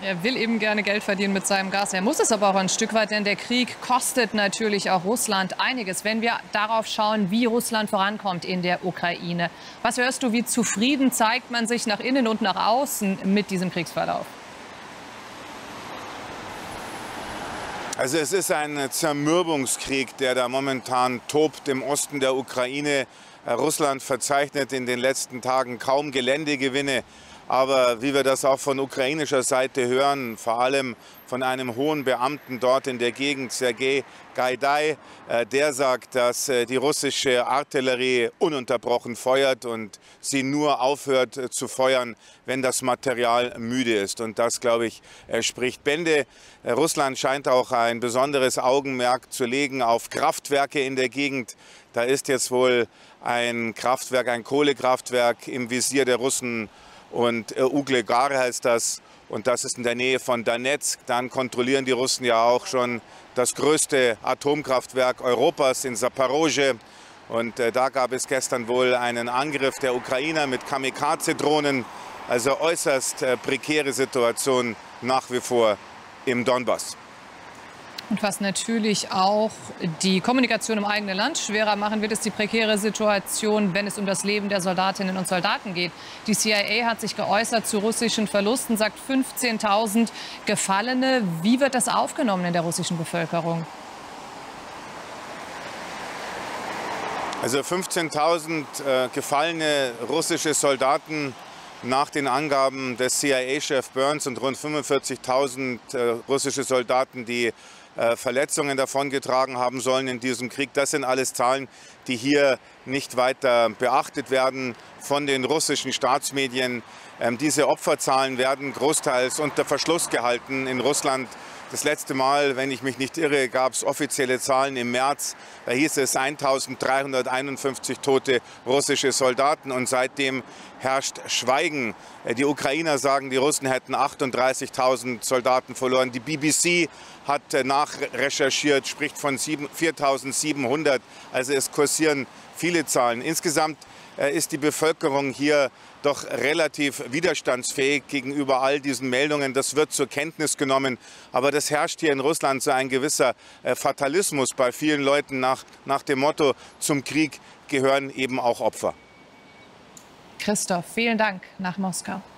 Er will eben gerne Geld verdienen mit seinem Gas. Er muss es aber auch ein Stück weit, denn der Krieg kostet natürlich auch Russland einiges. Wenn wir darauf schauen, wie Russland vorankommt in der Ukraine. Was hörst du, wie zufrieden zeigt man sich nach innen und nach außen mit diesem Kriegsverlauf? Also es ist ein Zermürbungskrieg, der da momentan tobt im Osten der Ukraine. Russland verzeichnet in den letzten Tagen kaum Geländegewinne. Aber wie wir das auch von ukrainischer Seite hören, vor allem von einem hohen Beamten dort in der Gegend, Sergei Gaidai, der sagt, dass die russische Artillerie ununterbrochen feuert und sie nur aufhört zu feuern, wenn das Material müde ist. Und das, glaube ich, spricht Bände. Russland scheint auch ein besonderes Augenmerk zu legen auf Kraftwerke in der Gegend. Da ist jetzt wohl ein Kraftwerk, ein Kohlekraftwerk im Visier der Russen. Und Ugledar heißt das, und das ist in der Nähe von Donezk. Dann kontrollieren die Russen ja auch schon das größte Atomkraftwerk Europas in Saporosje. Und da gab es gestern wohl einen Angriff der Ukrainer mit Kamikaze-Drohnen. Also äußerst prekäre Situation nach wie vor im Donbass. Und was natürlich auch die Kommunikation im eigenen Land schwerer machen wird, ist die prekäre Situation, wenn es um das Leben der Soldatinnen und Soldaten geht. Die CIA hat sich geäußert zu russischen Verlusten, sagt 15.000 Gefallene. Wie wird das aufgenommen in der russischen Bevölkerung? Also 15.000 gefallene russische Soldaten nach den Angaben des CIA-Chefs Burns und rund 45.000 russische Soldaten, die Verletzungen davongetragen haben sollen in diesem Krieg. Das sind alles Zahlen, die hier nicht weiter beachtet werden von den russischen Staatsmedien. Diese Opferzahlen werden großteils unter Verschluss gehalten in Russland. Das letzte Mal, wenn ich mich nicht irre, gab es offizielle Zahlen im März. Da hieß es 1.351 tote russische Soldaten und seitdem herrscht Schweigen. Die Ukrainer sagen, die Russen hätten 38.000 Soldaten verloren. Die BBC hat nachrecherchiert, spricht von 4.700. Also es kursieren viele Zahlen. Insgesamt ist die Bevölkerung hier doch relativ widerstandsfähig gegenüber all diesen Meldungen. Das wird zur Kenntnis genommen. Aber das herrscht hier in Russland so ein gewisser Fatalismus bei vielen Leuten nach dem Motto, zum Krieg gehören eben auch Opfer. Christoph, vielen Dank nach Moskau.